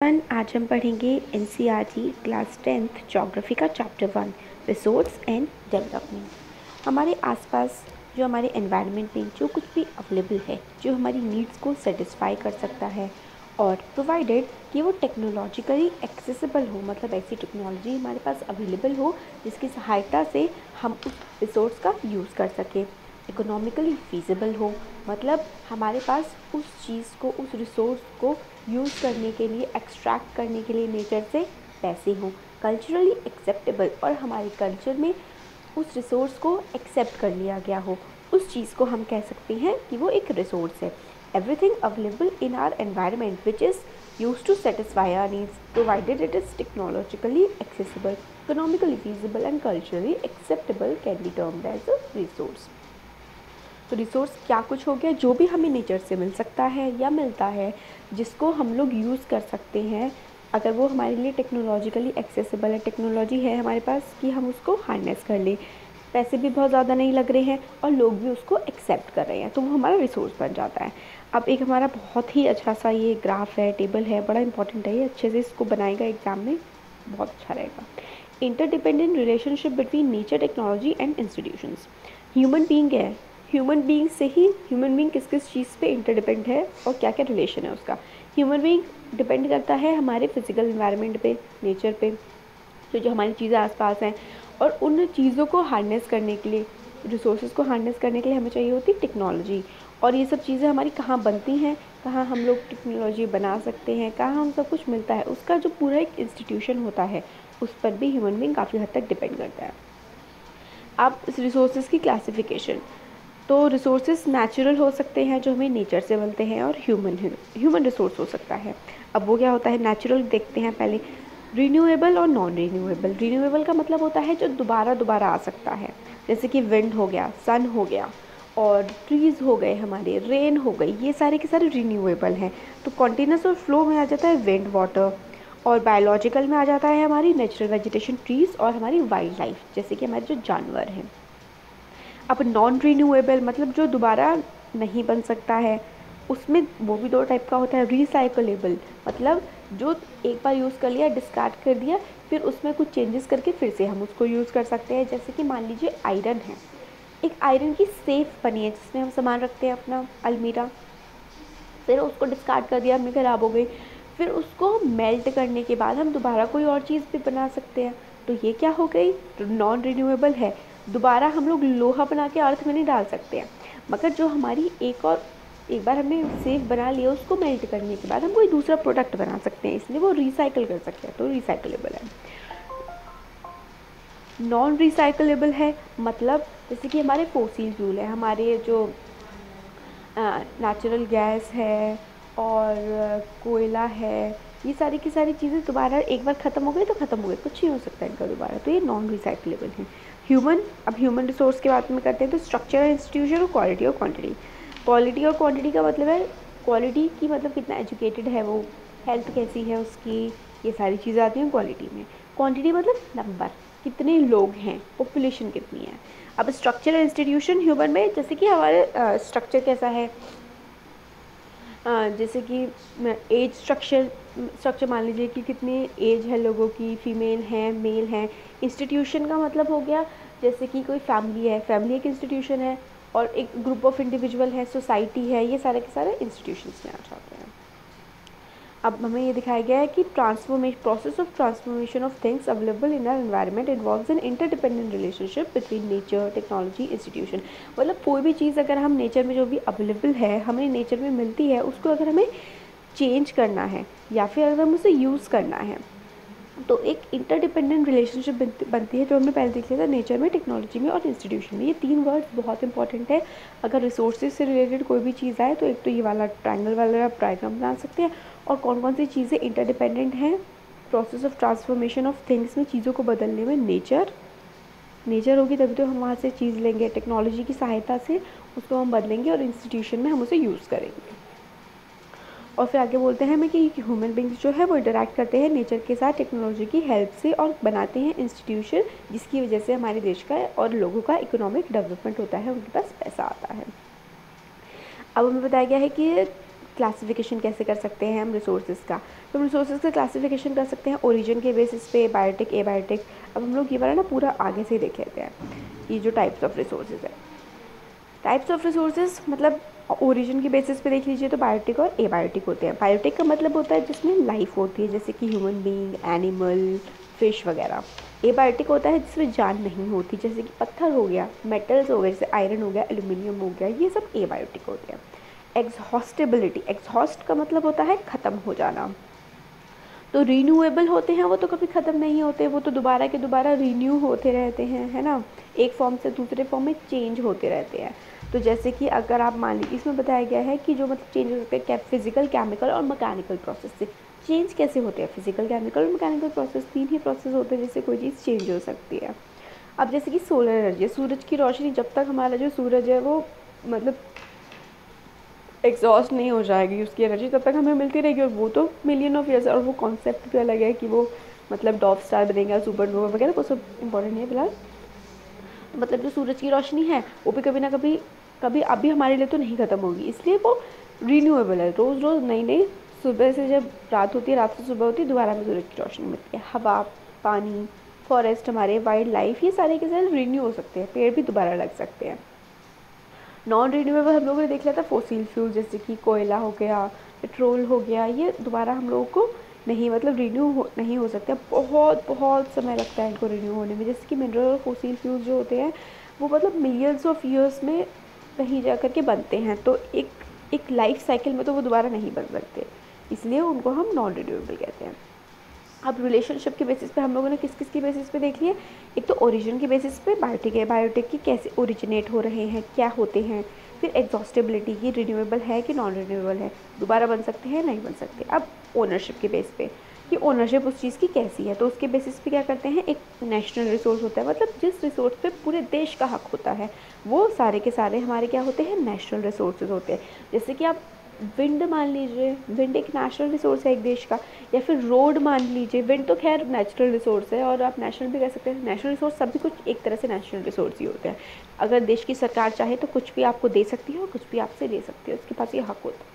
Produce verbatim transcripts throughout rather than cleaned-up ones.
Everyone, आज हम पढ़ेंगे एनसीईआरटी क्लास टेंथ ज्योग्राफी का chapter one resource and development. हमारे आसपास जो हमारे एनवायरनमेंट में जो कुछ भी अवेलेबल है, जो हमारी नीड्स को सेटिस्फाई कर सकता है और प्रोवाइडेड कि वो टेक्नोलॉजिकली एक्सेसिबल हो, मतलब ऐसी टेक्नोलॉजी हमारे पास अवेलेबल हो जिसकी सहायता से हम उस रिसोर्स का यूज़ कर सकें। इकोनॉमिकली फीजिबल हो, मतलब हमारे पास उस चीज़ को, उस रिसोर्स को यूज़ करने के लिए, एक्सट्रैक्ट करने के लिए नेचर से पैसे हों। कल्चरली एक्सेप्टेबल, और हमारे कल्चर में उस रिसोर्स को एक्सेप्ट कर लिया गया हो, उस चीज़ को हम कह सकते हैं कि वो एक रिसोर्स है। Everything available in our environment which is used to satisfy our needs, provided it is technologically accessible, economically feasible and culturally acceptable, can be termed as a resource। तो रिसोर्स क्या कुछ हो गया, जो भी हमें नेचर से मिल सकता है या मिलता है, जिसको हम लोग यूज़ कर सकते हैं, अगर वो हमारे लिए टेक्नोलॉजिकली एक्सेसिबल है, टेक्नोलॉजी है हमारे पास कि हम उसको हार्नेस कर लें, पैसे भी बहुत ज़्यादा नहीं लग रहे हैं और लोग भी उसको एक्सेप्ट कर रहे हैं, तो वो हमारा रिसोर्स बन जाता है। अब एक हमारा बहुत ही अच्छा सा ये ग्राफ है, टेबल है, बड़ा इंपॉर्टेंट है ये, अच्छे से इसको बनाएगा एग्जाम में, बहुत अच्छा रहेगा। Interdependent relationship between nature, technology and institutions. Human being है, ह्यूमन बीइंग से ही ह्यूमन बीइंग किस किस चीज़ पे इंटरडिपेंड है और क्या क्या रिलेशन है उसका। ह्यूमन बीइंग डिपेंड करता है हमारे फिजिकल एनवायरनमेंट पे, नेचर पे, तो जो हमारी चीज़ें आसपास हैं, और उन चीज़ों को हार्नेस करने के लिए, रिसोर्सेज को हार्नेस करने के लिए हमें चाहिए होती टेक्नोलॉजी। और ये सब चीज़ें हमारी कहाँ बनती हैं, कहाँ हम लोग टेक्नोलॉजी बना सकते हैं, कहाँ हम सब कुछ मिलता है, उसका जो पूरा एक इंस्टीट्यूशन होता है, उस पर भी ह्यूमन बीइंग काफ़ी हद तक डिपेंड करता है। अब इस रिसोर्सेज की क्लासिफिकेशन, तो रिसोर्सेज नेचुरल हो सकते हैं जो हमें नेचर से मिलते हैं, और ह्यूमन ह्यूमन रिसोर्स हो सकता है। अब वो क्या होता है, नेचुरल देखते हैं पहले, रिन्यूएबल और नॉन रिन्यूएबल। रिन्यूएबल का मतलब होता है जो दोबारा दोबारा आ सकता है, जैसे कि विंड हो गया, सन हो गया, और ट्रीज़ हो गए हमारे, रेन हो गई, ये सारे के सारे रिन्यूएबल हैं। तो कॉन्टिन्यूस और फ्लो में आ जाता है विंड, वाटर, और बायोलॉजिकल में आ जाता है हमारी नेचुरल वेजिटेशन, ट्रीज़, और हमारी वाइल्ड लाइफ, जैसे कि हमारे जो जानवर हैं। अब नॉन रिन्यूएबल मतलब जो दोबारा नहीं बन सकता है, उसमें वो भी दो टाइप का होता है। रिसाइकलेबल मतलब जो एक बार यूज़ कर लिया, डिस्कार्ड कर दिया, फिर उसमें कुछ चेंजेस करके फिर से हम उसको यूज़ कर सकते हैं। जैसे कि मान लीजिए आयरन है, एक आयरन की सेफ बनी है जिसमें हम सामान रखते हैं अपना, अलमीरा, फिर उसको डिस्कार्ड कर दिया, हमें ख़राब हो गई, फिर उसको मेल्ट करने के बाद हम दोबारा कोई और चीज़ भी बना सकते हैं, तो ये क्या हो गई, नॉन रिन्यूएबल है। दोबारा हम लोग लोहा बना के अर्थ में नहीं डाल सकते हैं, मगर जो हमारी एक और एक बार हमने सेफ बना लिया, उसको मेल्ट करने के बाद हम कोई दूसरा प्रोडक्ट बना सकते हैं, इसलिए वो रिसाइकल कर सकते हैं, तो रिसाइकलेबल है। नॉन रिसाइकलेबल है मतलब जैसे कि हमारे फोसिल फ्यूल है, हमारे जो नेचुरल गैस है और कोयला है, ये सारी की सारी चीज़ें दोबारा एक बार ख़त्म हो गई तो ख़त्म हो गई, कुछ नहीं हो सकता इनका दोबारा, तो ये नॉन रिसाइकलेबल है। ह्यूमन, अब ह्यूमन रिसोर्स की बात में करते हैं, तो स्ट्रक्चर, इंस्टीट्यूशन और क्वालिटी और क्वांटिटी। क्वालिटी और क्वांटिटी का मतलब है, क्वालिटी की मतलब कितना एजुकेटेड है वो, हेल्थ कैसी है उसकी, ये सारी चीज़ें आती हैं क्वालिटी में। क्वांटिटी मतलब नंबर, कितने लोग हैं, पॉपुलेशन कितनी है। अब स्ट्रक्चर और इंस्टीट्यूशन ह्यूमन में, जैसे कि हमारे स्ट्रक्चर कैसा है, जैसे कि एज स्ट्रक्चर, स्ट्रक्चर मान लीजिए कि कितनी एज है लोगों की, फीमेल हैं, मेल हैं। इंस्टीट्यूशन का मतलब हो गया जैसे कि कोई फैमिली है, फैमिली एक इंस्टीट्यूशन है, और एक ग्रुप ऑफ इंडिविजुअल है, सोसाइटी है, ये सारे के सारे इंस्टीट्यूशंस में आ जाते हैं। अब हमें ये दिखाया गया है कि transformation, process of transformation of things available in our environment involves an interdependent relationship between nature, technology, institution. मतलब कोई भी चीज़ अगर हम नेचर में जो भी अवेलेबल है, हमें नेचर में मिलती है, उसको अगर हमें चेंज करना है या फिर अगर हमें उसे यूज़ करना है, तो एक इंटरडिपेंडेंट रिलेशनशिप बनती है, जो हमने पहले देख लिया था नेचर में, टेक्नोलॉजी में और इंस्टीट्यूशन में। ये तीन वर्ड्स बहुत इंपॉर्टेंट है। अगर रिसोर्सेज से रिलेटेड कोई भी चीज़ आए तो एक तो ये वाला ट्रायंगल वाला आप डायग्राम बना सकते हैं, और कौन कौन सी चीज़ें इंटरडिपेंडेंट हैं process of transformation of things में, चीज़ों को बदलने में। नेचर नेचर होगी तभी तो हम वहाँ से चीज़ लेंगे, टेक्नोलॉजी की सहायता से उसको हम बदलेंगे, और इंस्टीट्यूशन में हम उसे यूज़ करेंगे। और फिर आगे बोलते हैं हमें कि ह्यूमन बींग्स जो है वो इंटरैक्ट करते हैं नेचर के साथ टेक्नोलॉजी की हेल्प से, और बनाते हैं इंस्टीट्यूशन, जिसकी वजह से हमारे देश का और लोगों का इकोनॉमिक डेवलपमेंट होता है, उनके पास पैसा आता है। अब हमें बताया गया है कि क्लासिफिकेशन कैसे कर सकते हैं हम रिसोर्सेज का, तो हम रिसोर्सेज का क्लासिफिकेशन कर सकते हैं ओरिजिन के बेसिस पे, बायोटिक, एबायोटिक। अब हम लोग ये वाला ना पूरा आगे से ही देख लेते हैं, ये जो टाइप्स ऑफ रिसोर्सेज है। टाइप्स ऑफ रिसोर्सेज मतलब ओरिजिन के बेसिस पे देख लीजिए तो बायोटिक और एबायोटिक होते हैं। बायोटिक का मतलब होता है जिसमें लाइफ होती है, जैसे कि ह्यूमन बीइंग, एनिमल, फिश वगैरह। एबायोटिक होता है जिसमें जान नहीं होती, जैसे कि पत्थर हो गया, मेटल्स हो गए, जैसे आयरन हो गया, एल्यूमिनियम हो गया, ये सब एबायोटिक होते हैं। एग्जॉस्टेबिलिटी, एग्जॉस्ट का मतलब होता है ख़त्म हो जाना। तो रीन्यूएबल होते हैं वो तो कभी ख़त्म नहीं होते, वो तो दोबारा के दोबारा रीन्यू होते रहते हैं, है ना, एक फॉर्म से दूसरे फॉर्म में चेंज होते रहते हैं। तो जैसे कि अगर आप मान लीजिए, इसमें बताया गया है कि जो मतलब चेंज हो सकते हैं क्या, फिजिकल, केमिकल और मैकेनिकल प्रोसेस से चेंज कैसे होते हैं। फिजिकल, केमिकल और मैकेनिकल प्रोसेस, तीन ही प्रोसेस होते हैं जिससे कोई चीज़ चेंज हो सकती है। अब जैसे कि सोलर एनर्जी, सूरज की रोशनी, जब तक हमारा जो सूरज है वो मतलब एग्जॉस्ट नहीं हो जाएगी उसकी एनर्जी, तब तक हमें मिलती रहेगी, और वो तो मिलियन ऑफ ईयर्स। और वो कॉन्सेप्ट भी अलग है कि वो मतलब डॉफ स्टार बनेगा, सुपरनोवा वगैरह, वो सब इंपॉर्टेंट नहीं है फिलहाल। तो मतलब जो सूरज की रोशनी है वो भी कभी ना कभी कभी अभी हमारे लिए तो नहीं ख़त्म होगी, इसलिए वो रीन्यूएबल है। रोज़ रोज़ नई नई, सुबह से जब रात होती है, रात से सुबह होती है, दोबारा हमें सूरज की रोशनी मिलती है। हवा, पानी, फॉरेस्ट, हमारे वाइल्ड लाइफ, ये सारे के सारे रीन्यू हो सकते हैं, पेड़ भी दोबारा लग सकते हैं। नॉन रीन्यूएबल हम लोगों ने देख लिया था फोसिल फ्यूल, जैसे कि कोयला हो गया, पेट्रोल हो गया, ये दोबारा हम लोगों को नहीं मतलब रीन्यू हो नहीं हो सकता, बहुत बहुत समय लगता है इनको रीन्यू होने में। जैसे कि मिनरल और फोसिल फ्यूल्स जो होते हैं वो मतलब मिलियंस ऑफ ईयर्स में कहीं जा कर के बनते हैं, तो एक एक लाइफ साइकिल में तो वो दोबारा नहीं बन सकते, इसलिए उनको हम नॉन रिन्यूएबल कहते हैं। अब रिलेशनशिप के बेसिस पे हम लोगों ने किस किस की बेसिस पे देख लिए, एक तो ओरिजिन के बेसिस पे बायोटिक है, बायोटिक की कैसे ओरिजिनेट हो रहे हैं, क्या होते हैं। फिर एग्जॉस्टेबिलिटी की, रिन्यूएबल है कि नॉन रिन्यूएबल है, दोबारा बन सकते हैं नहीं बन सकते। अब ओनरशिप के बेस पे कि ओनरशिप उस चीज़ की कैसी है, तो उसके बेसिस पे क्या करते हैं, एक नेशनल रिसोर्स होता है, मतलब जिस रिसोर्स पे पूरे देश का हक होता है वो सारे के सारे हमारे क्या होते हैं, नेशनल रिसोर्सेज होते हैं। जैसे कि आप विंड मान लीजिए, विंड एक नेशनल रिसोर्स है एक देश का, या फिर रोड मान लीजिए, विंड तो खैर नेचुरल रिसोर्स है और आप नेशनल भी कह सकते हैं। नेशनल रिसोर्स सभी कुछ एक तरह से नेशनल रिसोर्स ही होते हैं। अगर देश की सरकार चाहे तो कुछ भी आपको दे सकती है और कुछ भी आपसे ले सकती है, उसके पास ये हक होता है।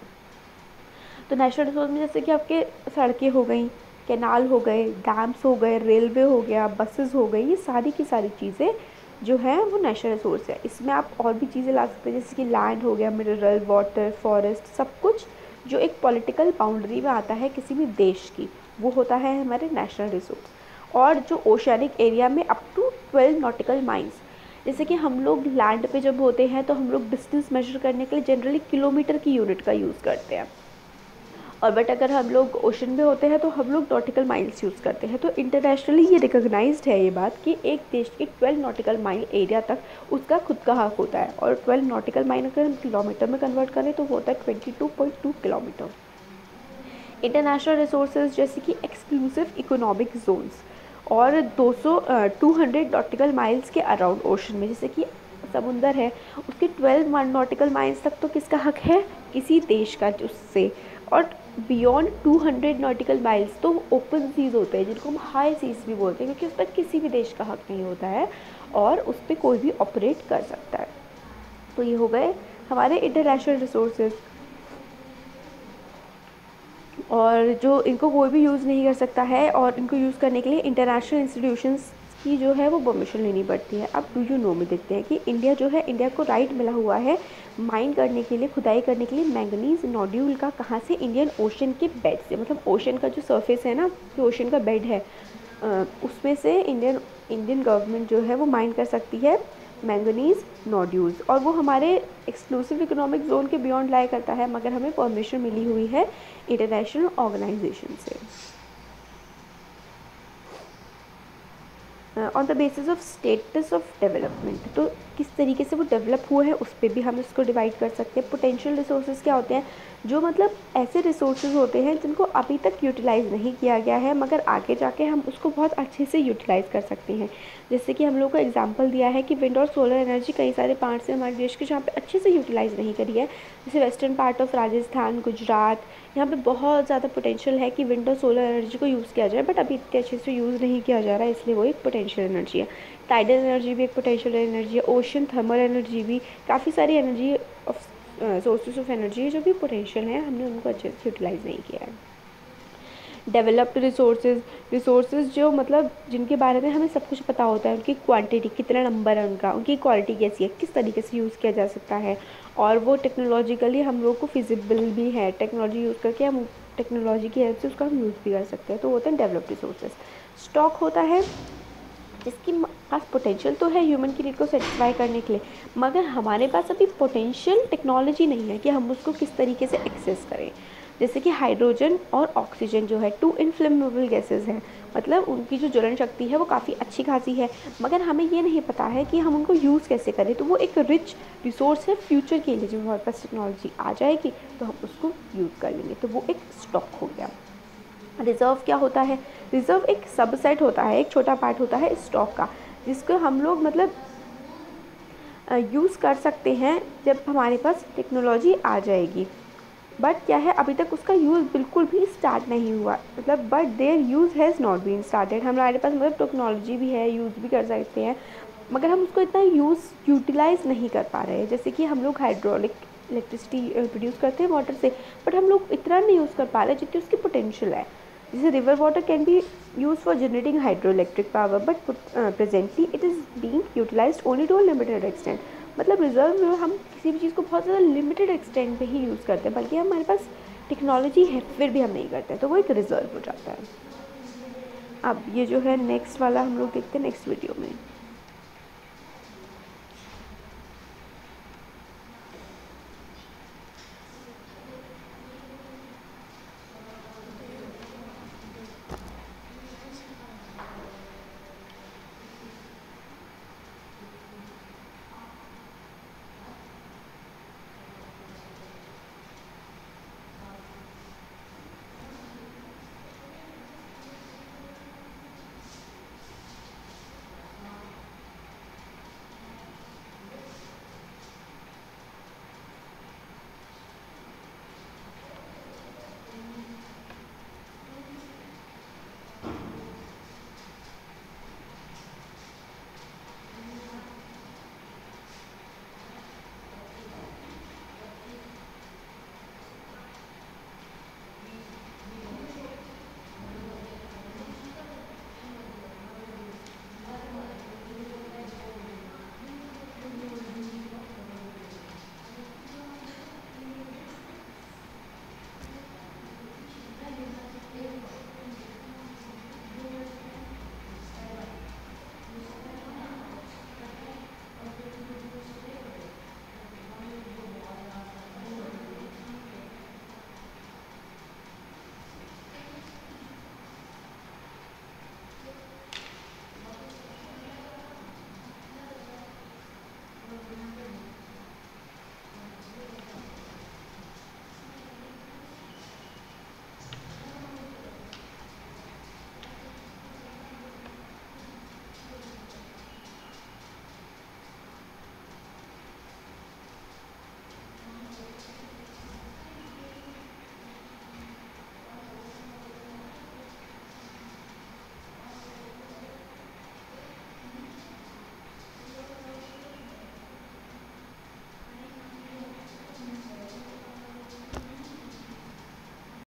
तो नेशनल रिसोर्स में जैसे कि आपके सड़कें हो गई, कैनाल हो गए, डैम्स हो गए, रेलवे हो गया, बसेस हो गई, ये सारी की सारी चीज़ें जो है वो नेशनल रिसोर्स है। इसमें आप और भी चीज़ें ला सकते हैं, जैसे कि लैंड हो गया, मिनरल, वाटर, फॉरेस्ट, सब कुछ जो एक पॉलिटिकल बाउंड्री में आता है किसी भी देश की, वो होता है हमारे नेशनल रिसोर्स। और जो ओशियनिक एरिया में up to twelve nautical miles, जैसे कि हम लोग लैंड पे जब होते हैं तो हम लोग डिस्टेंस मेजर करने के लिए जनरली किलोमीटर की यूनिट का यूज़ करते हैं, और बट अगर हम लोग ओशन में होते हैं तो हम लोग नॉटिकल माइल्स यूज़ करते हैं। तो इंटरनेशनली ये रिकॉग्नाइज्ड है ये बात कि एक देश के ट्वेल्व नॉटिकल माइल एरिया तक उसका खुद का हक होता है, और ट्वेल्व नॉटिकल माइल अगर हम किलोमीटर में कन्वर्ट करें तो वो होता है twenty two point two kilometre. International resources जैसे कि एक्सक्लूसिव इकोनॉमिक जोन्स और दो सौ टू हंड्रेड नॉटिकल माइल्स के अराउंड ओशन में, जैसे कि समुंदर है उसके ट्वेल्व नॉटिकल माइल्स तक तो किसका हक है, किसी देश का उससे। और beyond two hundred nautical miles तो ओपन सीज होते हैं, जिनको हम हाई सीज भी बोलते हैं, क्योंकि उस पर किसी भी देश का हक नहीं होता है और उस पर कोई भी ऑपरेट कर सकता है। तो ये हो गए हमारे इंटरनेशनल रिसोर्सेज, और जो इनको कोई भी यूज़ नहीं कर सकता है, और इनको यूज़ करने के लिए इंटरनेशनल इंस्टीट्यूशंस की जो है वो परमिशन लेनी पड़ती है। अब डू यू नो में देखते हैं कि इंडिया जो है, इंडिया को राइट मिला हुआ है माइन करने के लिए, खुदाई करने के लिए मैंगनीज नोड्यूल का, कहाँ से, इंडियन ओशन के बेड से, मतलब ओशन का जो सरफेस है ना, जो ओशन का बेड है उसमें से इंडियन इंडियन गवर्नमेंट जो है वो माइन कर सकती है मैंगनीज नोड्यूल्स, और वो हमारे एक्सक्लूसिव इकोनॉमिक जोन के बियॉन्ड लाई करता है, मगर हमें परमिशन मिली हुई है इंटरनेशनल ऑर्गेनाइजेशन से। On the basis of status of development, तो किस तरीके से वो डेवलप हुआ है उस पर भी हम इसको डिवाइड कर सकते हैं। पोटेंशियल रिसोर्सेज क्या होते हैं, जो मतलब ऐसे रिसोर्सेज होते हैं जिनको अभी तक यूटिलाइज़ नहीं किया गया है, मगर आगे जाके हम उसको बहुत अच्छे से यूटिलाइज़ कर सकते हैं। जैसे कि हम लोग को एग्जांपल दिया है कि विंड और सोलर एनर्जी कई सारे पार्ट्स हैं हमारे देश के जहाँ पे अच्छे से यूटिलाइज़ नहीं करी है, जैसे western part of Rajasthan, Gujarat, यहाँ पे बहुत ज़्यादा पोटेंशियल है कि विंड और सोलर एनर्जी को यूज़ किया जाए, बट अभी इतने अच्छे से यूज़ नहीं किया जा रहा है, इसलिए वो एक पोटेंशियल एनर्जी है। टाइडल एनर्जी भी एक पोटेंशियल एनर्जी है, ओशन थर्मल एनर्जी भी, काफ़ी सारी energy of sources of energy जो भी पोटेंशियल है हमने उनको अच्छे से यूटिलाइज नहीं किया है। डेवलप्ड रिसोर्सेज, रिसोर्सेज जो मतलब जिनके बारे में हमें सब कुछ पता होता है, उनकी क्वांटिटी कितना नंबर है उनका, उनकी क्वालिटी कैसी है, किस तरीके से यूज़ किया जा सकता है, और वो टेक्नोलॉजिकली हम लोग को फिजिबल भी है, टेक्नोलॉजी यूज़ करके हम टेक्नोलॉजी की हेल्प से उसका हम यूज़ भी कर सकते हैं, तो होते हैं डेवलप्ड रिसोर्सेज। स्टॉक होता है जिसकी पास पोटेंशियल तो है ह्यूमन की नीड को सेटिस्फाई करने के लिए, मगर हमारे पास अभी पोटेंशियल टेक्नोलॉजी नहीं है कि हम उसको किस तरीके से एक्सेस करें। जैसे कि हाइड्रोजन और ऑक्सीजन जो है टू इनफ्लेमेबल गैसेस हैं, मतलब उनकी जो ज्वलन शक्ति है वो काफ़ी अच्छी खासी है, मगर हमें ये नहीं पता है कि हम उनको यूज़ कैसे करें। तो वो एक रिच रिसोर्स है फ्यूचर के लिए, जब हमारे पास टेक्नोलॉजी आ जाएगी तो हम उसको यूज़ कर लेंगे, तो वो एक स्टॉक हो गया। रिज़र्व क्या होता है? रिज़र्व एक सबसेट होता है, एक छोटा पार्ट होता है स्टॉक का, जिसको हम लोग मतलब यूज़ कर सकते हैं जब हमारे पास टेक्नोलॉजी आ जाएगी। बट क्या है, अभी तक उसका यूज़ बिल्कुल भी स्टार्ट नहीं हुआ, मतलब but their use has not been started. हमारे पास मतलब टेक्नोलॉजी भी है, यूज़ भी कर सकते हैं, मगर हम उसको इतना यूज़ यूटिलाइज़ नहीं कर पा रहे हैं। जैसे कि हम लोग हाइड्रोलिक इलेक्ट्रिसिटी प्रोड्यूस करते हैं वाटर से, बट हम लोग इतना नहीं यूज़ कर पा रहे जितनी उसकी पोटेंशियल है। जैसे river water can be use for generating hydro electric power, but presently it is being utilised only to a limited extent. मतलब रिजर्व में हम किसी भी चीज़ को बहुत ज़्यादा लिमिटेड एक्सटेंट पे ही यूज़ करते हैं, बल्कि हमारे पास टेक्नोलॉजी है फिर भी हम नहीं करते, तो वो एक रिजर्व हो जाता है। अब ये जो है नेक्स्ट वाला हम लोग देखते हैं नेक्स्ट वीडियो में।